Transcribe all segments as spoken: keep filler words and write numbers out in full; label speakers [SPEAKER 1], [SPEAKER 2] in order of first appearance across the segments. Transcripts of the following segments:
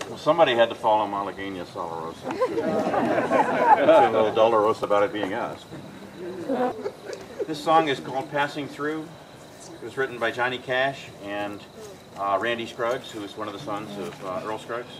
[SPEAKER 1] Well, somebody had to follow Malagueña Solarosa. A little dolorosa about it being us. This song is called Passing Through. It was written by Johnny Cash and uh, Randy Scruggs, who is one of the sons of uh, Earl Scruggs.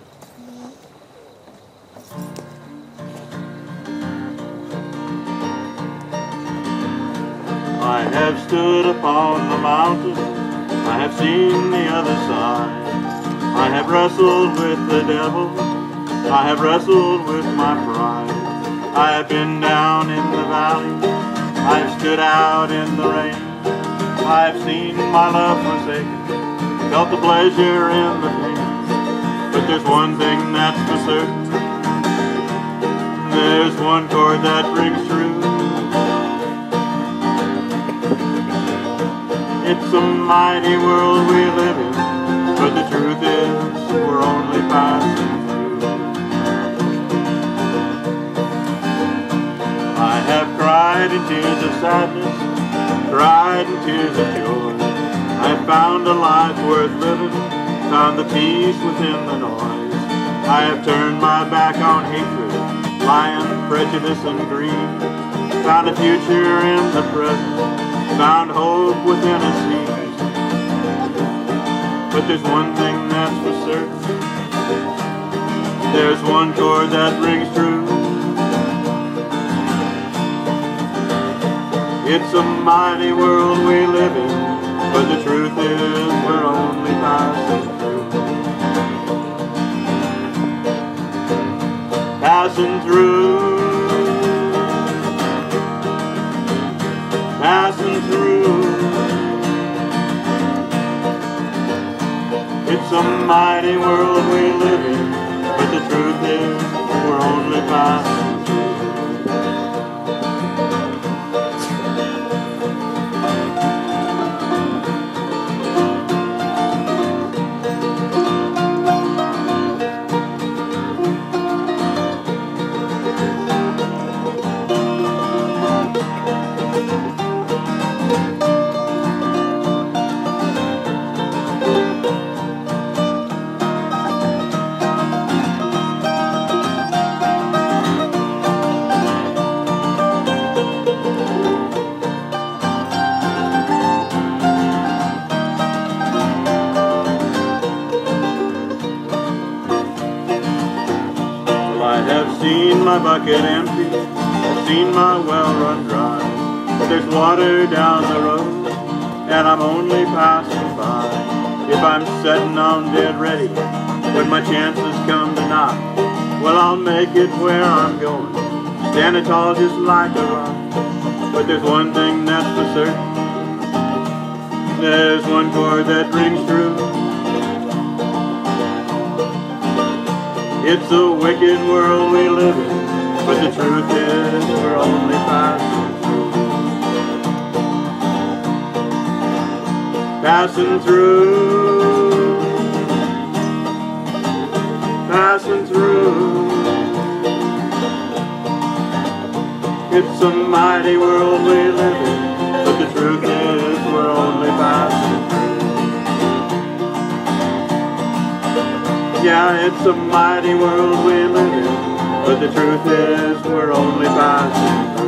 [SPEAKER 1] I have stood upon the mountain, I have seen the other side. I have wrestled with the devil, I have wrestled with my pride. I have been down in the valley, I have stood out in the rain. I have seen my love forsaken, felt the pleasure in the pain. But there's one thing that's for certain, there's one chord that rings true. It's a mighty world we live in, but the truth is we're only passing through. I have cried in tears of sadness, cried in tears of joy. I have found a life worth living, found the peace within the noise. I have turned my back on hatred, lying, prejudice and greed. Found a future in the present, found hope within a seed. But there's one thing that's for certain, there's one chord that rings true. It's a mighty world we live in, but the truth is we're only passing through. Passing through, passing through. It's a mighty world we live in, but the truth is we're only passing through. I have seen my bucket empty, I've seen my well run dry. There's water down the road, and I'm only passing by. If I'm sitting on dead ready, when my chances come to knock, well, I'll make it where I'm going, standing tall just like a rock. But there's one thing that's for certain, there's one chord that rings true. It's a wicked world we live in, but the truth is we're only passing through. Passing through, passing through. It's a mighty world we live in, but the truth is we're only passing through. Yeah, it's a mighty world we live in, but the truth is we're only passing through.